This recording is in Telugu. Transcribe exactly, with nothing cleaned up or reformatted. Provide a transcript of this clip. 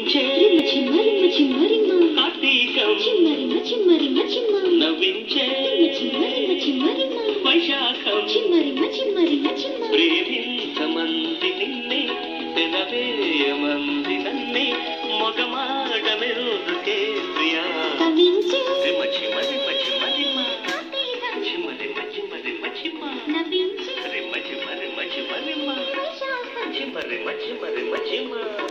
నవ్వించే చిమ్మరిమ చిమ్మరిమ కార్తీకం చిమ్మరిమ చిమ్మరిమ చిమ్మ నవ్వించే చిమ్మరిమ చిమ్మరిమ వైశాఖం చిమ్మరిమ చిమ్మరిమ చిమ్మ ప్రేమించమంది నిన్నే పెదవేయమంది నన్నే మొగమాట మెరుదుకే ప్రియా కవించే రిమ చిమ్మరిమ చిమ్మరిమ చిమ్మరిమ చిమ్మరిమ చిమ్మ నవ్వించే రిమ చిమ్మరిమ చిమ్మరిమ వైశాఖం చిమ్మరిమ చిమ్మరిమ చిమ్మ